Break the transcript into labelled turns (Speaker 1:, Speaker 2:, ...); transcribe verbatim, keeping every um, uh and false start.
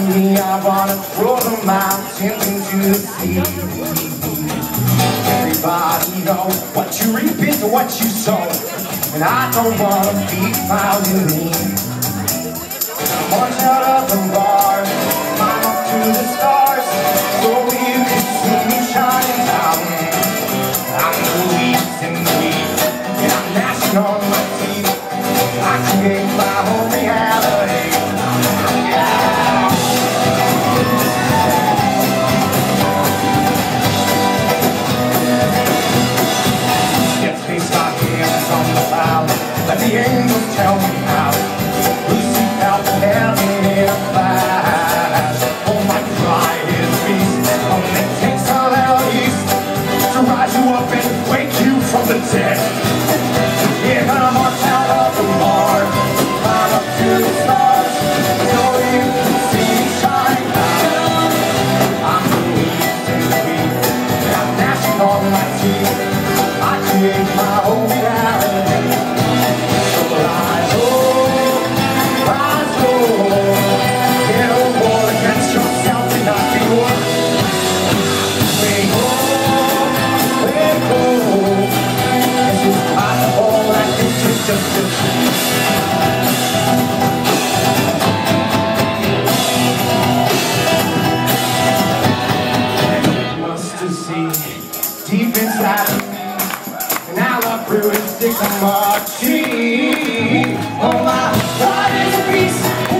Speaker 1: me, I wanna throw the mountains into the sea. Everybody know what you reap is what you sow, and I don't wanna be found in me. I'm march out of the bar, climb up to the stars, so you can see me shining down. I'm the least in the lead, and I'm gnashing on my teeth. I create my own reality. Yeah. Yes, they start hands on the cloud, let the angels tell me how. Lucy felt heaven in a flash. Oh, my pride is beast, oh, it takes all out east to rise you up and wake you from the dead. Yeah, I'm march out of the bar, climb up to the stars, so you can see me shine down. I'm the least in the weak, and I'm gnashing on my teeth. I create my own reality. So rise, oh, rise, oh, get a war against yourself and not be one. We go, we go. This is possible, and this is just the truth. Deep inside of me, and now I brew and stick on my cheek. Oh, my pride is a beast.